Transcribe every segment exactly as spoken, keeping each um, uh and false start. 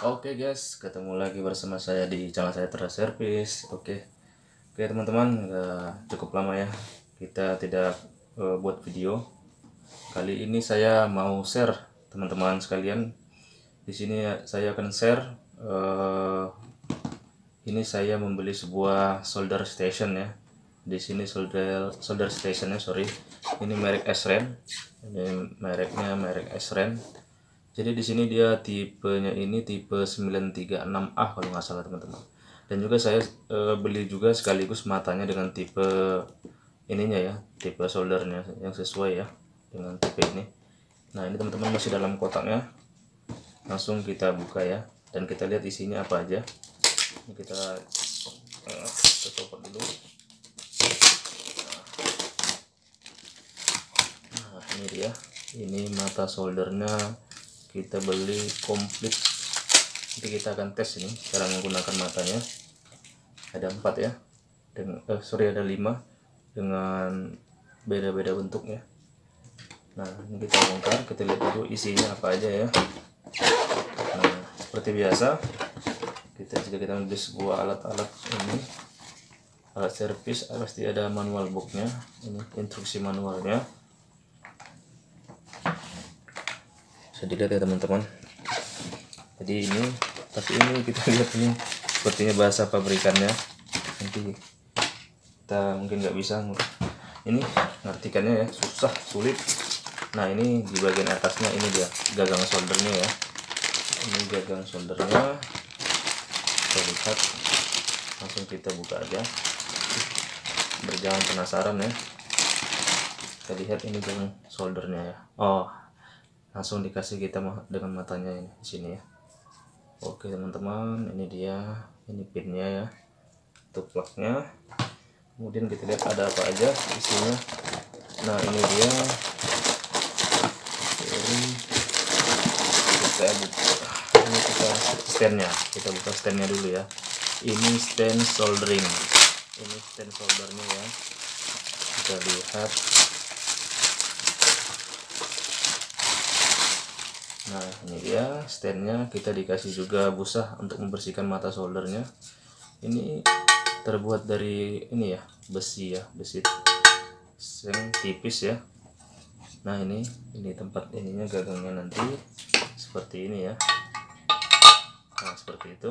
Oke guys, ketemu lagi bersama saya di channel saya Terra Service. Oke, oke teman-teman, udah cukup lama ya kita tidak uh, buat video. Kali ini saya mau share teman-teman sekalian. Di sini saya akan share. Uh, ini saya membeli sebuah solder station ya. Di sini solder solder stationnya, sorry. Ini merek S-Ren. Ini mereknya merek S-Ren. Jadi di sini dia tipenya ini tipe sembilan tiga enam A kalau nggak salah teman-teman. Dan juga saya e, beli juga sekaligus matanya dengan tipe ininya ya, tipe soldernya yang sesuai ya dengan tipe ini. Nah ini teman-teman masih dalam kotaknya. Langsung kita buka ya, dan kita lihat isinya apa aja. Ini kita e, kita copot dulu. Nah ini dia, ini mata soldernya. Kita beli komplit. Nanti kita akan tes ini cara menggunakan matanya. Ada empat ya, dengan eh, sorry ada lima dengan beda-beda bentuknya. Nah ini kita bongkar, kita lihat dulu isinya apa aja ya. Nah seperti biasa kita jika kita membeli sebuah alat-alat ini, alat servis, pasti ada manual booknya. Ini instruksi manualnya. Bisa dilihat ya teman-teman. Jadi ini, tapi ini kita lihat ini sepertinya bahasa pabrikannya. Nanti kita mungkin nggak bisa ini ngartikannya ya, susah, sulit. Nah ini di bagian atasnya ini dia gagang soldernya ya. Ini gagang soldernya. Kita lihat, langsung kita buka aja. Berjangan penasaran ya. Kita lihat ini gagang soldernya ya. Oh, langsung dikasih kita dengan matanya ini di sini ya. Oke teman-teman, ini dia, ini pinnya ya, untuk plugnya. Kemudian kita lihat ada apa aja isinya. Nah ini dia, ini kita buka, ini kita standnya, kita buka standnya dulu ya. Ini stand soldering, ini stand soldernya ya. Kita lihat. Nah ini dia standnya, kita dikasih juga busa untuk membersihkan mata soldernya. Ini terbuat dari ini ya, besi ya, besi yang tipis ya. Nah ini ini tempat ininya, gagangnya nanti seperti ini ya. Nah seperti itu.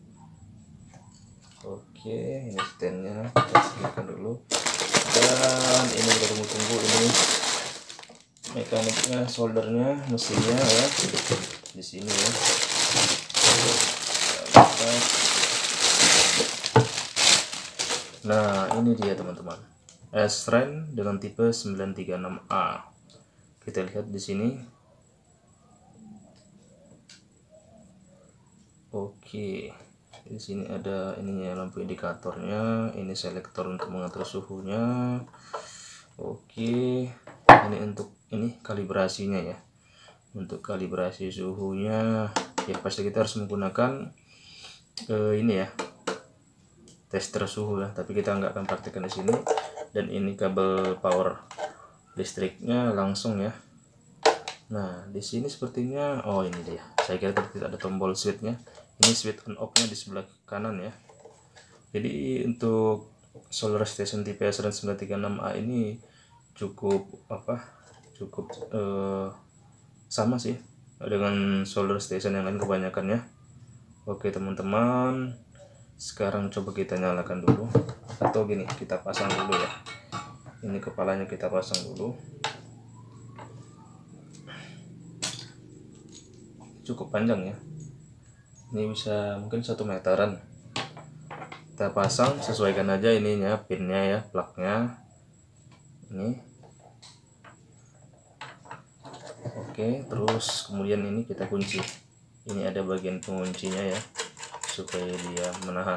Oke, ini standnya kita singkirkan dulu. Dan ini kita tunggu-tunggu ini mekaniknya, soldernya, mesinnya ya di sini ya. Nah ini dia teman-teman, S-Ren dengan tipe sembilan tiga enam A. Kita lihat di sini. Oke, di sini ada ininya, lampu indikatornya, ini selektor untuk mengatur suhunya. Oke, ini untuk ini kalibrasinya ya, untuk kalibrasi suhunya ya. Pasti kita harus menggunakan eh, ini ya, tester suhu ya, tapi kita nggak akan praktekkan di sini. Dan ini kabel power listriknya langsung ya. Nah di sini sepertinya, oh ini dia, saya kira tadi tidak ada tombol switchnya. Ini switch on off nya di sebelah kanan ya. Jadi untuk solar station tipe S-Ren sembilan tiga enam A ini cukup apa cukup eh, sama sih dengan solar station yang lain kebanyakan ya. Oke teman-teman, sekarang coba kita nyalakan dulu, atau gini, kita pasang dulu ya. Ini kepalanya kita pasang dulu, cukup panjang ya, ini bisa mungkin satu meteran. Kita pasang, sesuaikan aja ininya, pinnya ya, plugnya ini. Oke, terus kemudian ini kita kunci. Ini ada bagian penguncinya ya, supaya dia menahan.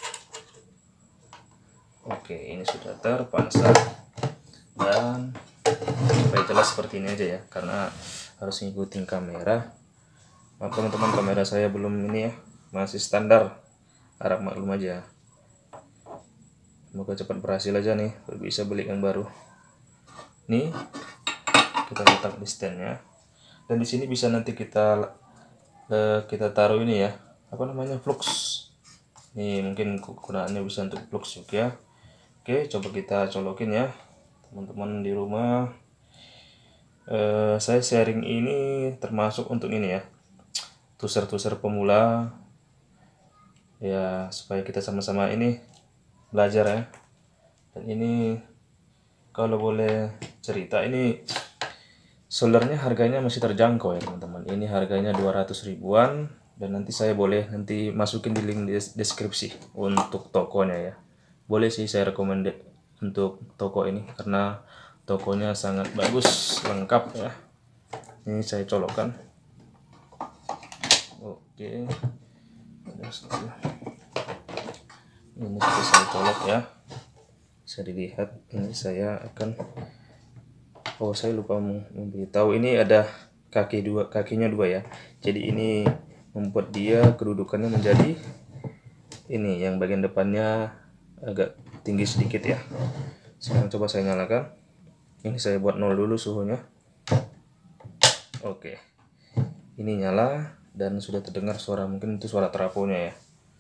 Oke, ini sudah terpasang. Dan supaya jelas seperti ini aja ya, karena harus ngikutin kamera. Maaf teman-teman, kamera saya belum ini ya, masih standar, harap maklum aja. Semoga cepat berhasil aja nih, bisa beli yang baru. Nih kita letak di standnya. Dan di sini bisa nanti kita uh, kita taruh ini ya, apa namanya, flux. Ini mungkin kegunaannya bisa untuk flux juga. Oke, coba kita colokin ya teman-teman di rumah. Uh, saya sharing ini termasuk untuk ini ya, tuser-tuser pemula ya, supaya kita sama-sama ini belajar ya. Dan ini kalau boleh cerita, ini soldernya harganya masih terjangkau ya teman-teman. Ini harganya dua ratus ribuan, dan nanti saya boleh nanti masukin di link deskripsi untuk tokonya ya. Boleh sih, saya recommend untuk toko ini karena tokonya sangat bagus, lengkap ya. Ini saya colokkan. Oke, ini sudah saya colok ya. Bisa dilihat, ini saya akan, oh saya lupa memberitahu, ini ada kaki dua, kakinya dua ya. Jadi ini membuat dia kedudukannya menjadi ini, yang bagian depannya agak tinggi sedikit ya. Sekarang coba saya nyalakan. Ini saya buat nol dulu suhunya. Oke, ini nyala dan sudah terdengar suara, mungkin itu suara trafonya ya.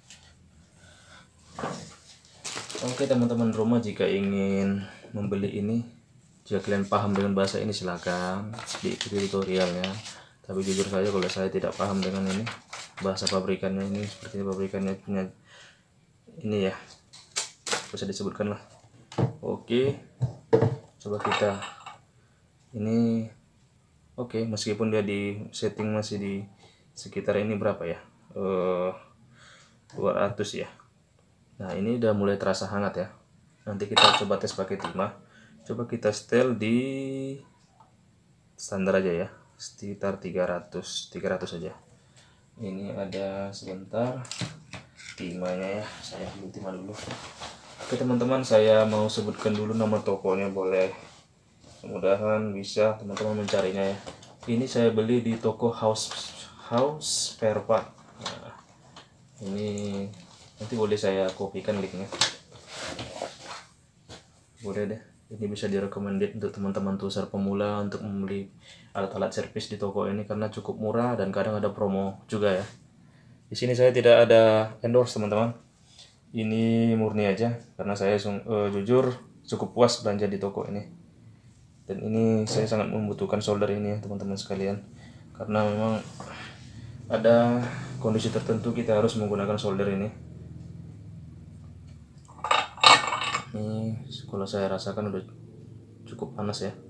Oke teman-teman rumah, jika ingin membeli ini, jika kalian paham dengan bahasa ini silakan diikuti tutorialnya. Tapi jujur saja kalau saya tidak paham dengan ini bahasa pabrikannya, ini sepertinya pabrikannya punya ini ya, bisa disebutkan lah. Oke, coba kita ini. Oke, meskipun dia di setting masih di sekitar ini berapa ya, uh, dua ratus ya. Nah ini udah mulai terasa hangat ya. Nanti kita coba tes pakai timah. Coba kita setel di standar aja ya, sekitar tiga ratus aja. Ini ada sebentar timahnya ya, saya ambil timah dulu. Oke teman-teman, saya mau sebutkan dulu nama tokonya, boleh, mudah-mudahan bisa teman-teman mencarinya ya. Ini saya beli di toko House House Spare Part. Nah, ini nanti boleh saya kopikan linknya, boleh deh. Ini bisa direkomendasi untuk teman-teman tuser pemula untuk membeli alat-alat servis di toko ini karena cukup murah dan kadang ada promo juga ya. Di sini saya tidak ada endorse teman-teman, ini murni aja karena saya uh, jujur cukup puas belanja di toko ini. Dan ini saya sangat membutuhkan solder ini ya teman-teman sekalian, karena memang ada kondisi tertentu kita harus menggunakan solder ini. Ini kalau saya rasakan udah cukup panas ya.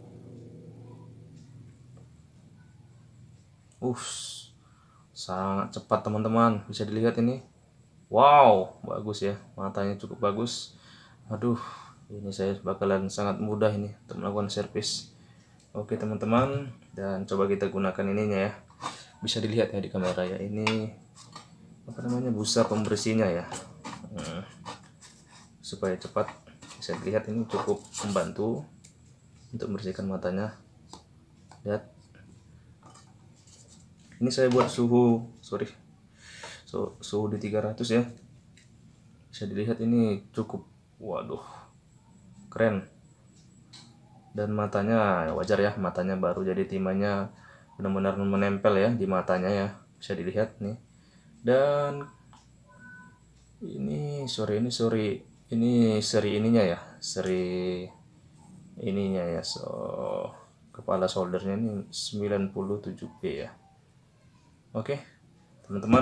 Uff, sangat cepat teman-teman, bisa dilihat ini. Wow, bagus ya, matanya cukup bagus. Aduh, ini saya bakalan sangat mudah ini untuk melakukan servis. Oke teman-teman, dan coba kita gunakan ininya ya. Bisa dilihat ya di kamera ya, ini apa namanya, busa pembersihnya ya. Hmm. Supaya cepat, bisa dilihat ini cukup membantu untuk membersihkan matanya. Lihat, ini saya buat suhu sorry so, suhu di tiga ratus ya. Bisa dilihat ini cukup, waduh, keren. Dan matanya wajar ya, matanya baru, jadi timahnya benar-benar menempel ya di matanya ya, bisa dilihat nih. Dan ini sorry ini sorry ini seri ininya ya, seri ininya ya, so kepala soldernya ini sembilan puluh tujuh B ya. Oke teman-teman,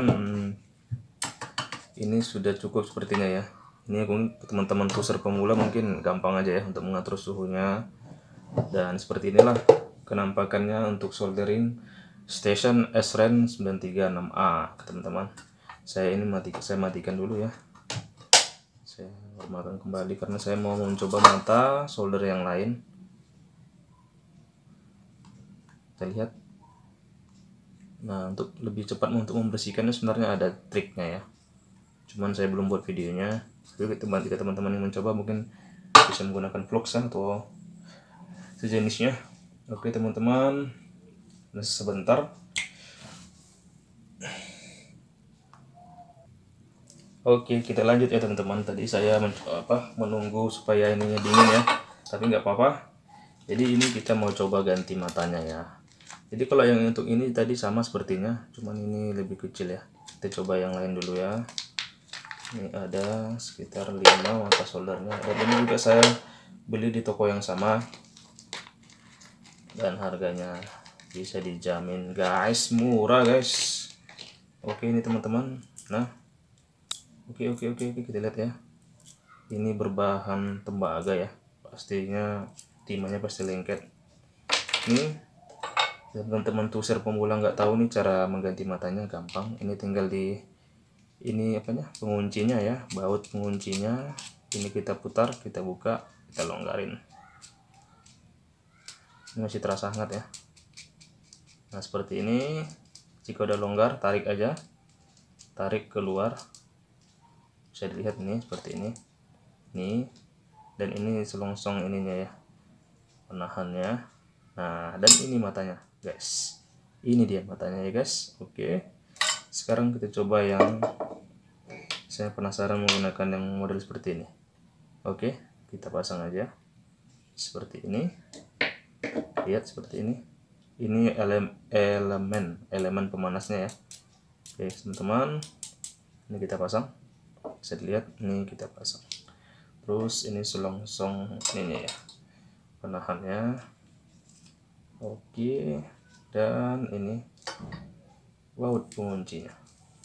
ini sudah cukup sepertinya ya. Ini teman-teman tuser pemula mungkin gampang aja ya untuk mengatur suhunya. Dan seperti inilah kenampakannya untuk soldering station S R A N sembilan tiga enam A teman-teman. Saya ini mati, saya matikan dulu ya. Saya normalkan kembali karena saya mau mencoba mata solder yang lain. Kita lihat. Nah, untuk lebih cepat untuk membersihkannya sebenarnya ada triknya ya. Cuman saya belum buat videonya. Tapi jika teman-teman yang mencoba mungkin bisa menggunakan flux atau sejenisnya. Oke teman-teman, sebentar. Oke, kita lanjut ya teman-teman. Tadi saya men apa, menunggu supaya ininya dingin ya, tapi nggak apa-apa. Jadi ini kita mau coba ganti matanya ya. Jadi kalau yang untuk ini tadi sama sepertinya, cuman ini lebih kecil ya. Kita coba yang lain dulu ya. Ini ada sekitar lima mata soldernya, dan ini juga saya beli di toko yang sama dan harganya bisa dijamin guys, murah guys. Oke ini teman-teman. Nah oke oke oke oke kita lihat ya, ini berbahan tembaga ya, pastinya timahnya pasti lengket. Ini teman-teman tuser pemula nggak tahu nih cara mengganti matanya, gampang. Ini tinggal di ini apanya, penguncinya ya, baut penguncinya. Ini kita putar, kita buka, kita longgarin. Ini masih terasa hangat ya. Nah seperti ini. Jika udah longgar, tarik aja, tarik keluar. Bisa dilihat ini seperti ini, nih. Dan ini selongsong ininya ya, penahannya. Nah dan ini matanya guys, ini dia matanya ya guys. Oke, sekarang kita coba yang saya penasaran menggunakan yang model seperti ini. Oke, kita pasang aja seperti ini. Lihat seperti ini. Ini ele elemen elemen pemanasnya ya. Oke teman-teman, ini kita pasang. Bisa dilihat, ini kita pasang. Terus ini selongsong ininya ya, penahannya. Oke, dan ini baut penguncinya.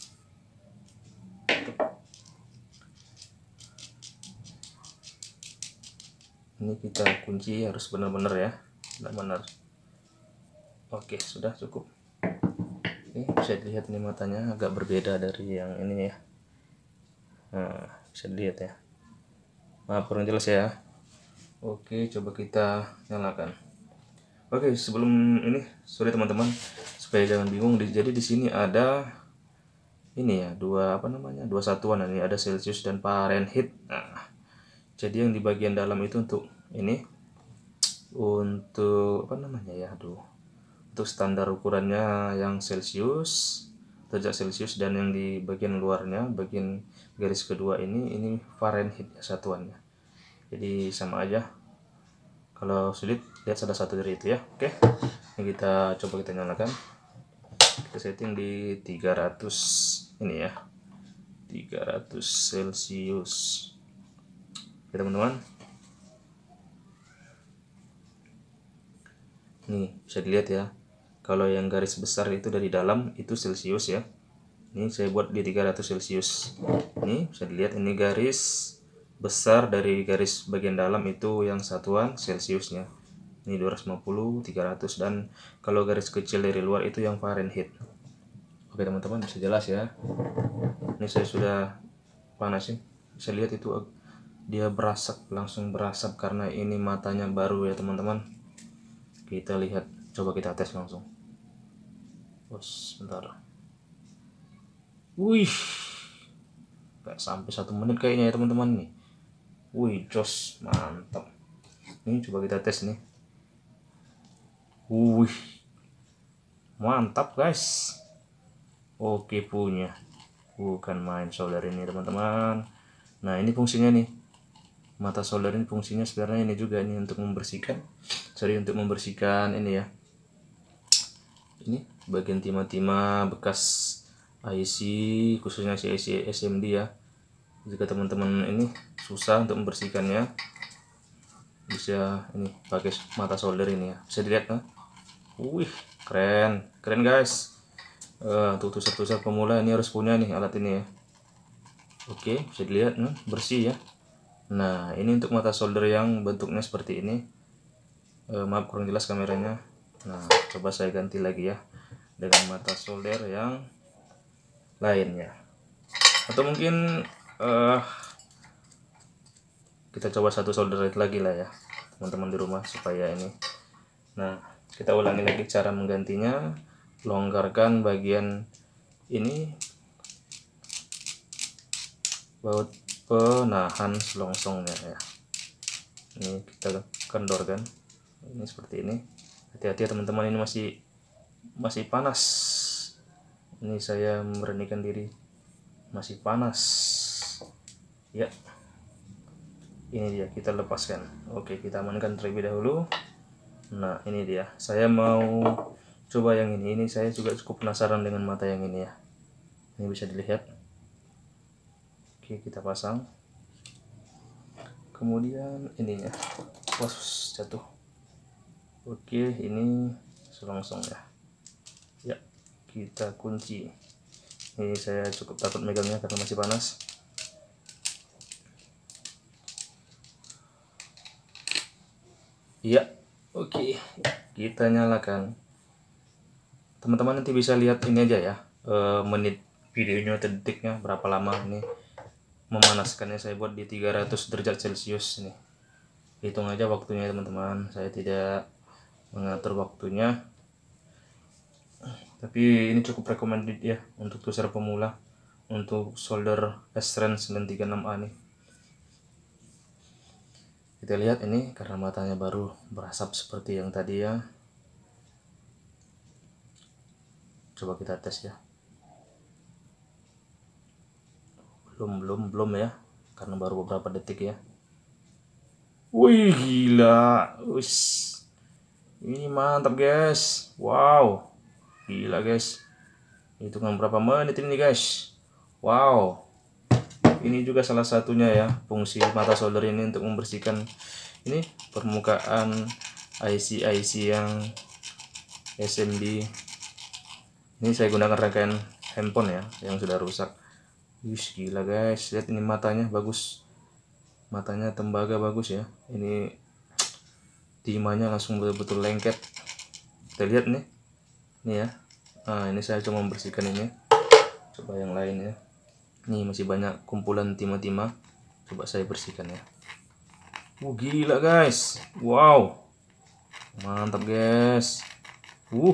Ini kita kunci harus benar-benar ya, benar-benar. Oke, sudah cukup. Oke, bisa dilihat ini matanya agak berbeda dari yang ini ya. Nah, bisa dilihat ya. Maaf kurang jelas ya. Oke, coba kita nyalakan. Oke, sebelum ini, sorry teman-teman, supaya jangan bingung. Jadi di sini ada ini ya, dua apa namanya, dua satuan. Ini ada Celsius dan Fahrenheit. Nah, jadi yang di bagian dalam itu untuk ini, untuk apa namanya ya, aduh, untuk standar ukurannya yang Celsius, derajat Celsius, dan yang di bagian luarnya, bagian garis kedua ini, ini Fahrenheit ya satuannya. Jadi sama aja. Kalau sulit, lihat salah satu dari itu ya. Oke, ini kita coba kita nyalakan. Kita setting di tiga ratus ini ya, tiga ratus Celsius. Oke teman-teman, nih bisa dilihat ya, kalau yang garis besar itu dari dalam itu Celsius ya. Ini saya buat di tiga ratus Celsius. Ini bisa dilihat, ini garis besar dari garis bagian dalam itu yang satuan Celsiusnya. Ini dua ratus lima puluh, tiga ratus, dan kalau garis kecil dari luar itu yang Fahrenheit. Oke teman-teman, bisa jelas ya. Ini saya sudah panasin. Bisa lihat itu dia berasap, langsung berasap karena ini matanya baru ya teman-teman. Kita lihat, coba kita tes langsung. Bos, bentar. Wih, gak sampai satu menit kayaknya ya teman-teman nih. Wih, jos, mantap. Ini coba kita tes nih. Wih, mantap guys. Oke punya, bukan main solder ini teman-teman. Nah ini fungsinya nih, mata solder ini fungsinya sebenarnya ini juga nih untuk membersihkan, sorry untuk membersihkan ini ya, ini bagian timah-timah bekas I C, khususnya I C S M D ya. Jika teman-teman ini susah untuk membersihkannya, bisa ini pakai mata solder ini ya. Bisa dilihat kan? Wih, keren, keren guys. Uh, untuk tuser-tuser pemula ini harus punya nih alat ini ya. Oke, bisa dilihat nih, bersih ya. Nah, ini untuk mata solder yang bentuknya seperti ini. Uh, maaf kurang jelas kameranya. Nah, coba saya ganti lagi ya dengan mata solder yang lainnya. Atau mungkin uh, kita coba satu solder lagi lah ya teman-teman di rumah supaya ini. Nah, kita ulangi lagi cara menggantinya. Longgarkan bagian ini, baut penahan selongsongnya ya. Ini kita kendorkan. Ini seperti ini. Hati-hati teman-teman, ini masih masih panas. Ini saya memberanikan diri, masih panas. Ya. Ini dia, kita lepaskan. Oke, kita amankan terlebih dahulu. Nah, ini dia. Saya mau coba yang ini. Ini saya juga cukup penasaran dengan mata yang ini ya. Ini bisa dilihat. Oke, kita pasang. Kemudian ininya, was, jatuh. Oke, ini selongsong ya. Ya, kita kunci. Ini saya cukup takut megangnya karena masih panas. Iya, oke, kita nyalakan. Teman-teman nanti bisa lihat ini aja ya, e, menit videonya atau detiknya berapa lama ini memanaskannya. Saya buat di tiga ratus derajat celcius nih. Hitung aja waktunya teman-teman. Saya tidak mengatur waktunya, tapi ini cukup recommended ya untuk user pemula, untuk solder SRAN sembilan tiga enam A nih. Kita lihat ini karena matanya baru berasap seperti yang tadi ya. Coba kita tes ya. Belum, belum, belum ya. Karena baru beberapa detik ya. Wih, gila. Ush. Ini mantap guys. Wow. Gila guys. Hitungan berapa menit ini guys. Wow. Ini juga salah satunya ya, fungsi mata solder ini untuk membersihkan ini permukaan I C I C yang S M D. Ini saya gunakan rangkaian handphone ya yang sudah rusak. Wih, gila guys, lihat ini matanya bagus, matanya tembaga bagus ya. Ini timahnya langsung betul-betul lengket. Kita lihat nih, nih ya. Nah, ini saya cuma membersihkan ini. Coba yang lain ya. Nih masih banyak kumpulan timah-timah. Coba saya bersihkan ya. Oh, gila guys. Wow. Mantap guys. Uh.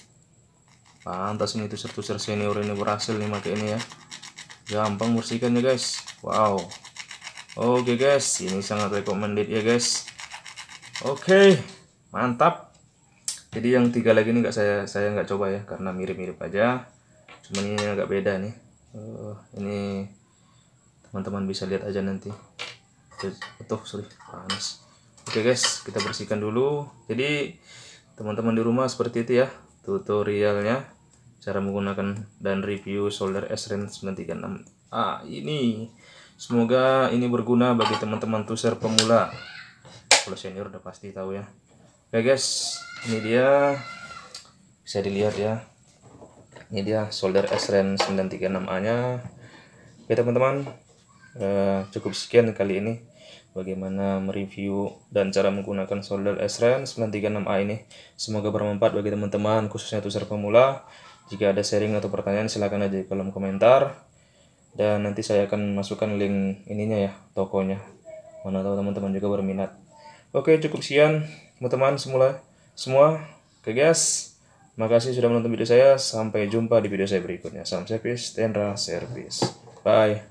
Pantas ini tuser-tuser senior ini berhasil nih pakai ini ya. Gampang bersihkannya guys. Wow. Oke guys, ini sangat recommended ya guys. Oke, mantap. Jadi yang tiga lagi ini nggak saya saya nggak coba ya karena mirip-mirip aja. Cuman ini agak beda nih. Uh, ini teman-teman bisa lihat aja nanti. Betul, sorry, panas. Oke guys, kita bersihkan dulu. Jadi teman-teman di rumah seperti itu ya tutorialnya, cara menggunakan dan review solder SRAN sembilan tiga enam A ini. Semoga ini berguna bagi teman-teman tuser pemula. Kalau senior udah pasti tahu ya. Oke guys, ini dia, bisa dilihat ya. Ini dia solder SRAN sembilan tiga enam A nya. Oke teman-teman, eh, cukup sekian kali ini bagaimana mereview dan cara menggunakan solder SRAN sembilan tiga enam A ini. Semoga bermanfaat bagi teman-teman khususnya tuser pemula. Jika ada sharing atau pertanyaan silahkan aja di kolom komentar, dan nanti saya akan masukkan link ininya ya, tokonya. Mana tahu teman-teman juga berminat. Oke, cukup sekian teman-teman semula semua. Oke guys, makasih sudah menonton video saya. Sampai jumpa di video saya berikutnya. Salam servis, Tendra Service. Bye.